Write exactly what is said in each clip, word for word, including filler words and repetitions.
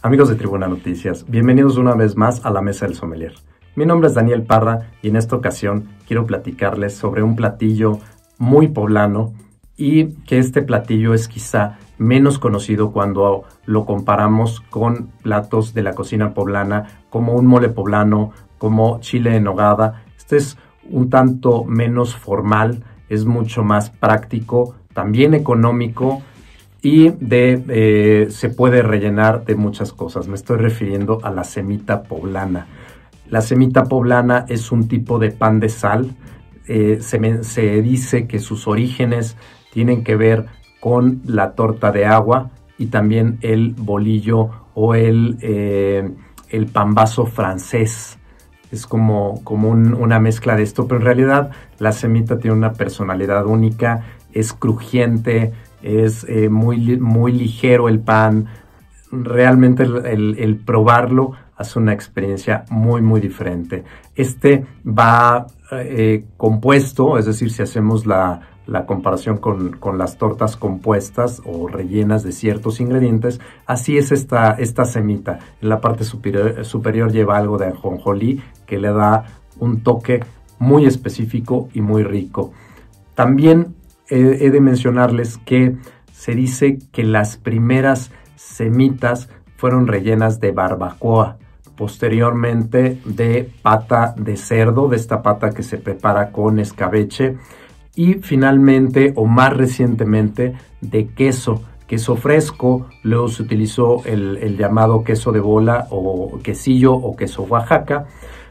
Amigos de Tribuna Noticias, bienvenidos una vez más a la Mesa del Sommelier. Mi nombre es Daniel Parra y en esta ocasión quiero platicarles sobre un platillo muy poblano y que este platillo es quizá menos conocido cuando lo comparamos con platos de la cocina poblana como un mole poblano, como chile en nogada. Este es un tanto menos formal, es mucho más práctico, también económico y de, eh, se puede rellenar de muchas cosas. Me estoy refiriendo a la semita poblana. La semita poblana es un tipo de pan de sal. Eh, se, me, se dice que sus orígenes tienen que ver con la torta de agua y también el bolillo o el, eh, el pambazo francés. Es como, como un, una mezcla de esto, pero en realidad la semita tiene una personalidad única, es crujiente, es eh, muy, muy ligero el pan. Realmente el, el, el probarlo hace una experiencia muy muy diferente. Este va eh, compuesto, es decir, si hacemos la, la comparación con, con las tortas compuestas o rellenas de ciertos ingredientes, así es esta, esta semita. En la parte superior, superior lleva algo de ajonjolí que le da un toque muy específico y muy rico. También he de mencionarles que se dice que las primeras semitas fueron rellenas de barbacoa, posteriormente de pata de cerdo, de esta pata que se prepara con escabeche, y finalmente o más recientemente de queso, queso fresco. Luego se utilizó el, el llamado queso de bola o quesillo o queso Oaxaca,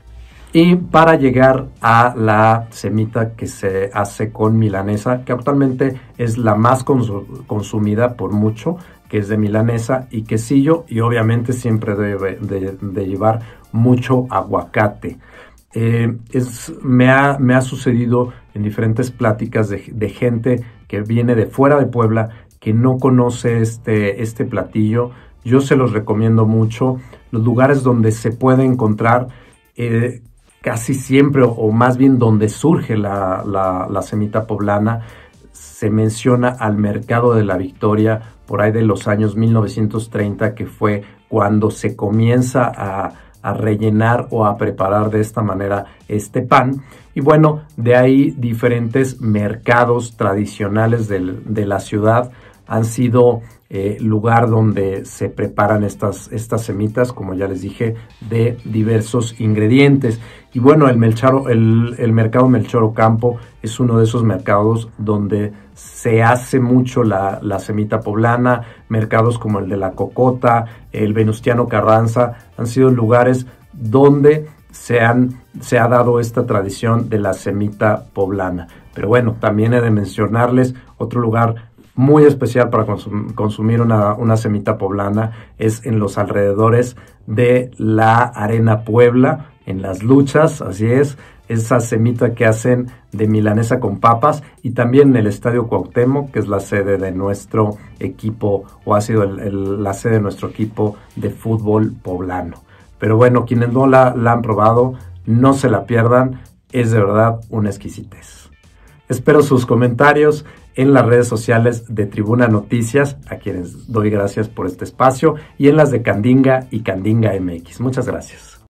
y para llegar a la semita que se hace con milanesa, que actualmente es la más cons- consumida por mucho, que es de milanesa y quesillo, y obviamente siempre debe de, de llevar mucho aguacate. Eh, es, me, ha, me ha sucedido en diferentes pláticas de, de gente que viene de fuera de Puebla, que no conoce este, este platillo. Yo se los recomiendo mucho. Los lugares donde se puede encontrar, eh, casi siempre, o más bien donde surge la, la, la semita poblana, se menciona al Mercado de la Victoria, por ahí de los años mil novecientos treinta, que fue cuando se comienza a, a rellenar o a preparar de esta manera este pan. Y bueno, de ahí diferentes mercados tradicionales del, de la ciudad han sido eh, lugar donde se preparan estas, estas semitas, como ya les dije, de diversos ingredientes. Y bueno, el, Melcharo, el, el mercado Melchor Ocampo es uno de esos mercados donde se hace mucho la, la semita poblana. Mercados como el de La Cocota, el Venustiano Carranza, han sido lugares donde se, han, se ha dado esta tradición de la semita poblana. Pero bueno, también he de mencionarles otro lugar muy especial para consum- consumir una, una semita poblana, es en los alrededores de la Arena Puebla, en las luchas, así es, esa semita que hacen de milanesa con papas, y también en el Estadio Cuauhtémoc, que es la sede de nuestro equipo, o ha sido el, el, la sede de nuestro equipo de fútbol poblano. Pero bueno, quienes no la, la han probado, no se la pierdan, es de verdad una exquisitez. Espero sus comentarios en las redes sociales de Tribuna Noticias, a quienes doy gracias por este espacio, y en las de Candinga y Candinga M X. Muchas gracias.